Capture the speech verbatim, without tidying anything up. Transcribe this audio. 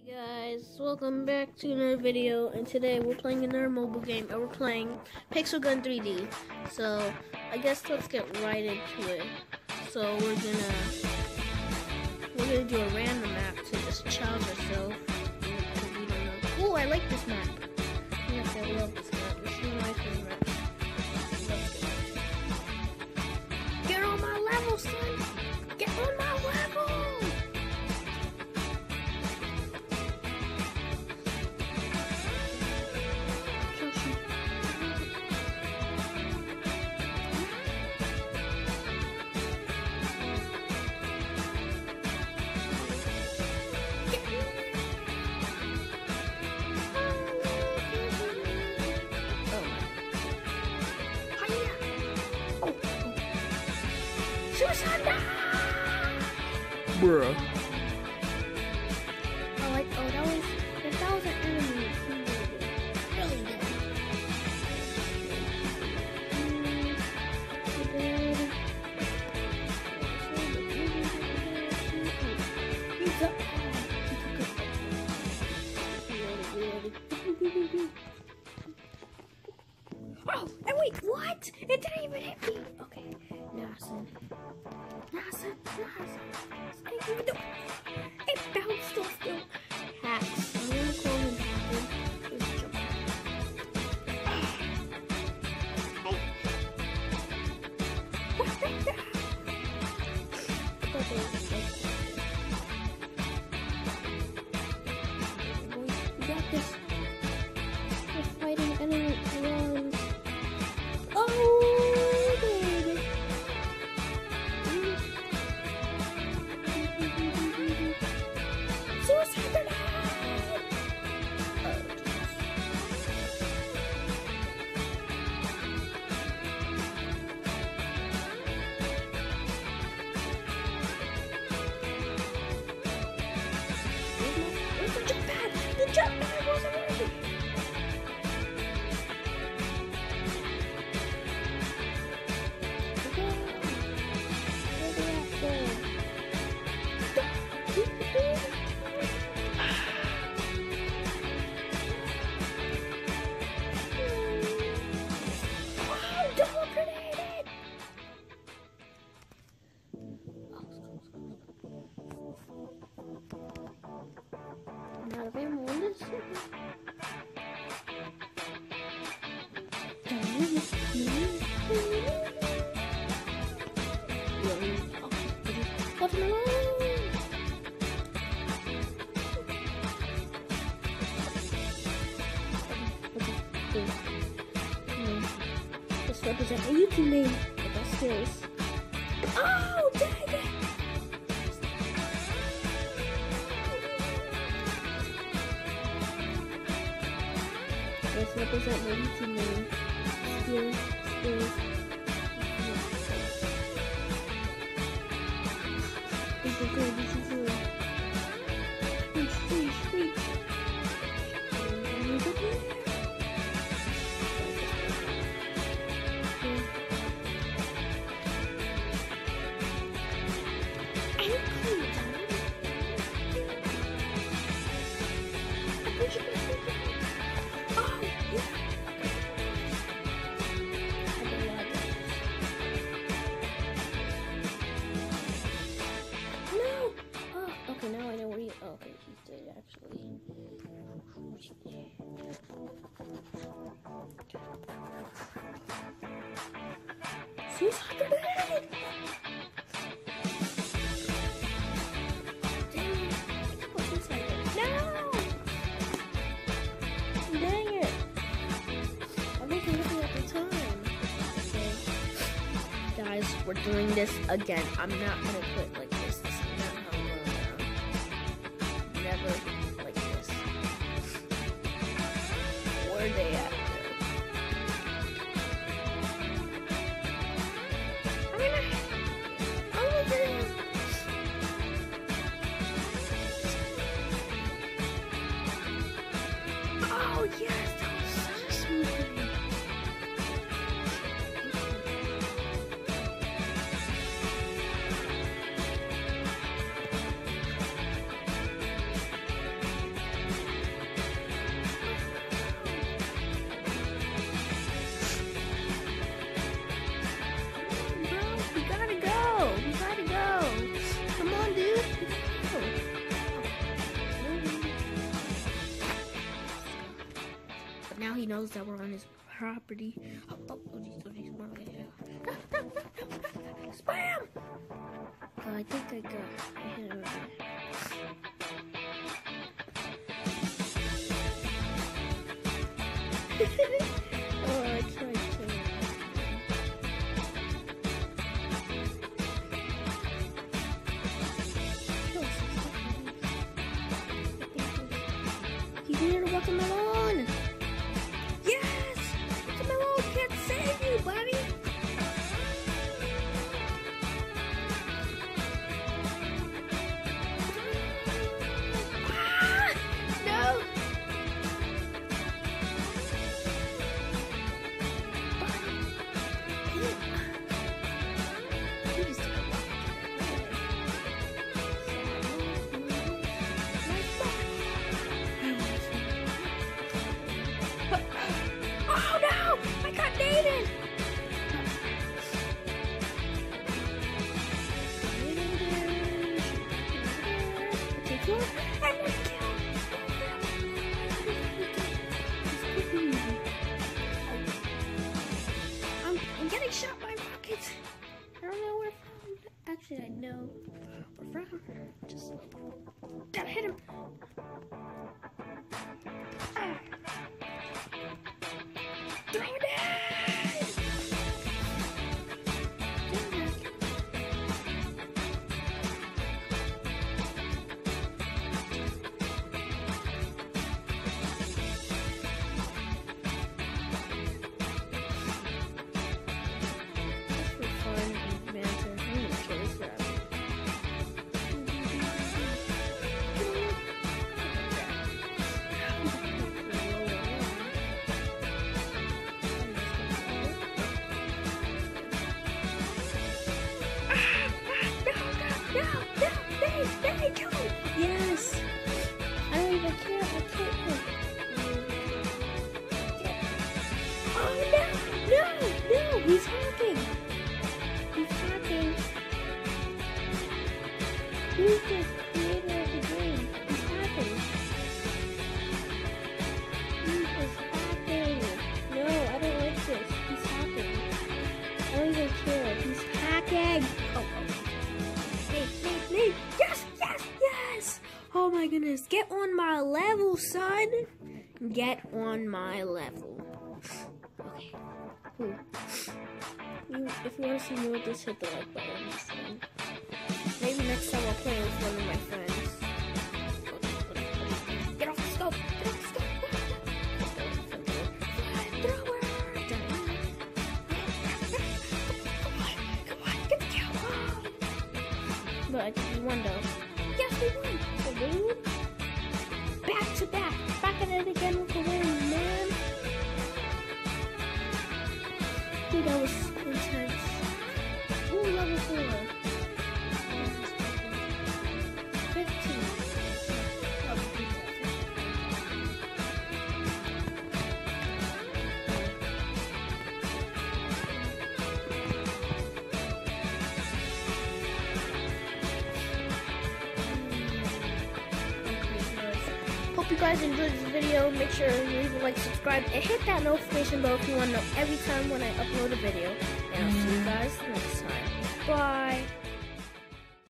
Guys, welcome back to another video, and today we're playing another mobile game, and we're playing Pixel Gun three D. So, I guess let's get right into it. So, we're gonna we're gonna do a random map to just challenge ourselves. We don't know. Oh, I like this map. Yes, I love this map. This is my favorite. Get on my level, son! Get on my level! Suicide! Bruh. Oh, like, oh, that was, if that was an enemy, really good. He's up. Oh, and wait, what? It didn't even hit me. Okay, now, son. Nasa, Nasa, I didn't even do it. It bounced off the hacks. I'm gonna call him Hacker. Let's jump. Hey. What the hell? Okay, boys, we got this. We're fighting enemy around. Oh, baby. Suicide grenade! Oh, where's the jump pad? The jump pad wasn't working! Not a ammo in this. What's my life? This represents my YouTube name. I got skills. Oh, dang it! Let's represent my YouTube name. Skills, skills. This is good, this is good. Reach, reach, reach. Okay, now I know where he. Oh, okay, he's dead actually. Suicide grenade! Dang it! Put suicide grenade. No! Dang it! I wasn't looking at the time. Okay, guys, we're doing this again. I'm not gonna quit like this. This is not how I'm going down. Never like this. Where are they at? I'm gonna. Oh my goodness. Oh yes, that was such a smooth grenade. knows that we're on his property. Oh, oh, oh, these, oh, these, more like Spam! Oh, I think I got I hit him again. Oh, I tried to. He's near the watermelon. Yes! Watermelon can't save you, buddy. Ah! No! Please take a walk. Oh no! I got Nathan! I'm gonna kill him! I'm, I'm getting shot by rockets! I don't know where from. Actually, I know where from. Just gotta hit him! Ah. Grenade! Yes! I don't even care. I can't hit. Oh no! No! No! He's hacking! He's hacking! Who's the creator of the game? He's hacking! He is hacking! No, I don't like this. He's hacking. I don't even care. He's hacking! Oh, oh. Nate, Nate, Nate! Yes! Yes! Yes! Oh my goodness. Get on my level, son! Get on my level. Okay. Cool. You, if you want to see more, just hit the like button. So maybe next time I'll play with one of my friends. Get off the scope! Get off the scope! Thrower! Come on! Come on! Get the kill! But I think we won though. Yes, we won! The win? Back to back! Back at it again with the win, man! Dude, that was intense. Ooh, level four. fifteen. Oh, hope you guys enjoyed this video. Make sure you leave a like, subscribe, and hit that notification bell if you want to know every time when I upload a video. And I'll see you guys next time. Bye.